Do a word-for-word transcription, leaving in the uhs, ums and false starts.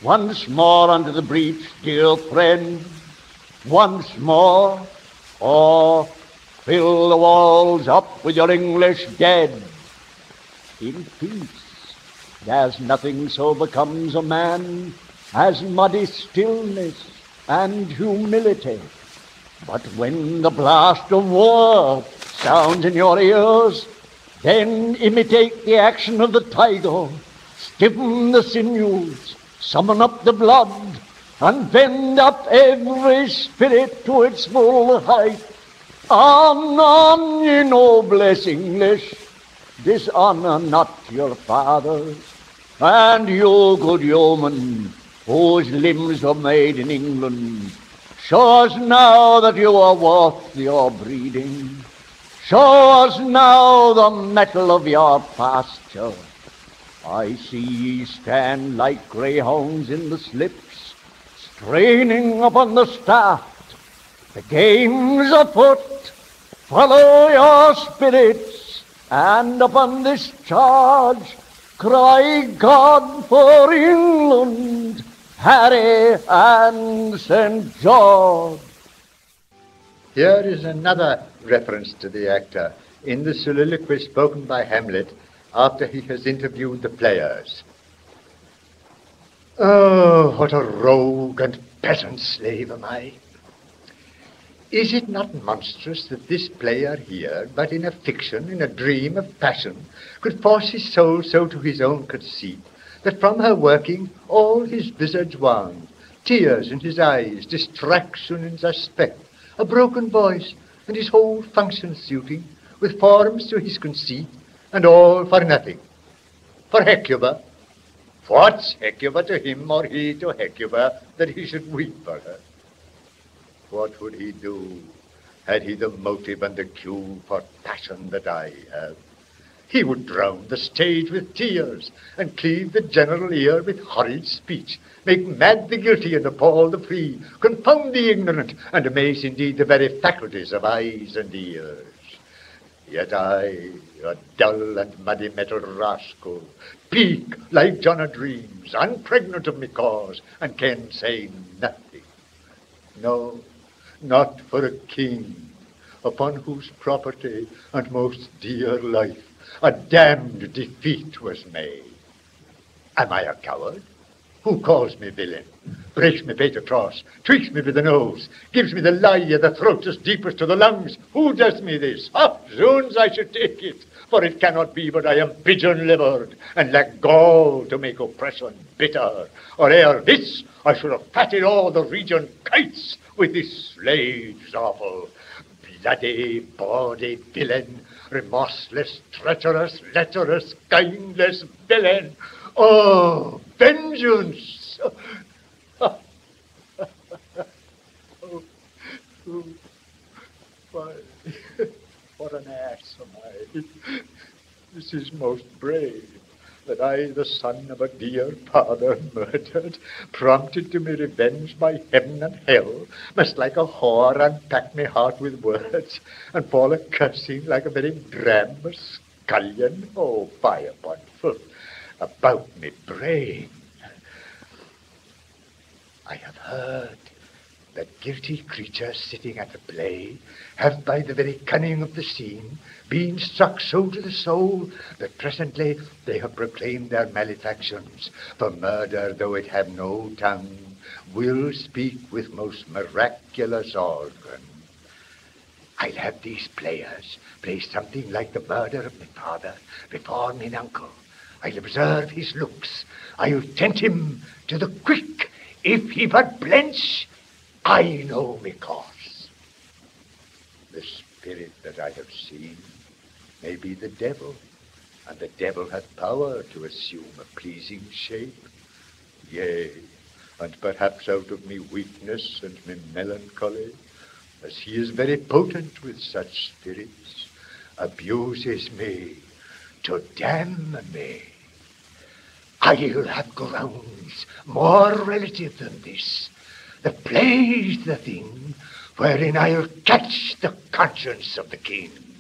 Once more under the breach, dear friend, once more, or fill the walls up with your English dead. In peace, there's nothing so becomes a man as muddy stillness and humility. But when the blast of war sounds in your ears, then imitate the action of the tiger, stiffen the sinews, summon up the blood, and bend up every spirit to its full height. On, on, ye noblest English, dishonor not your fathers, and you, good yeomen, whose limbs were made in England, show us now that you are worth your breeding. Show us now the mettle of your pasture. I see ye stand like greyhounds in the slips, straining upon the start. The game's afoot. Follow your spirits, and upon this charge cry God for England, Harry and Saint George. Here is another reference to the actor in the soliloquy spoken by Hamlet after he has interviewed the players. Oh, what a rogue and peasant slave am I! Is it not monstrous that this player here, but in a fiction, in a dream of passion, could force his soul so to his own conceit, that from her working all his visage wan, tears in his eyes, distraction in aspect, a broken voice, and his whole function suiting, with forms to his conceit, and all for nothing? For Hecuba? What's Hecuba to him, or he to Hecuba, that he should weep for her? What would he do, had he the motive and the cue for passion that I have? He would drown the stage with tears, and cleave the general ear with horrid speech, make mad the guilty and appall the free, confound the ignorant, and amaze indeed the very faculties of eyes and ears. Yet I, a dull and muddy-mettled rascal, speak like John o' Dreams, unpregnant of me cause, and can say nothing. No, not for a king, upon whose property and most dear life a damned defeat was made. Am I a coward? Who calls me villain, breaks me bait across, tweaks me with the nose, gives me the lie of the throat as deepest to the lungs? Who does me this? Ah, zoons, I should take it, for it cannot be but I am pigeon-livered, and lack gall to make oppression bitter. Or ere this, I should have fatted all the region kites with this slave's awful. Bloody, bawdy villain, remorseless, treacherous, lecherous, kindless villain. Oh, vengeance! Oh, oh, why, what an ass am I! This is most brave, that I, the son of a dear father murdered, prompted to me revenge by heaven and hell, must like a whore unpack me heart with words, and fall a cursing like a very dram scullion. Oh, fire upon foot! About me brain. I have heard that guilty creatures sitting at the play have by the very cunning of the scene been struck so to the soul that presently they have proclaimed their malefactions, for murder, though it have no tongue, will speak with most miraculous organ. I'll have these players play something like the murder of my father before mine uncle. I'll observe his looks. I'll tempt him to the quick. If he but blench, I know me course. The spirit that I have seen may be the devil, and the devil hath power to assume a pleasing shape. Yea, and perhaps out of me weakness and me melancholy, as he is very potent with such spirits, abuses me to damn me. I'll have grounds more relative than this. The play's the thing wherein I'll catch the conscience of the king.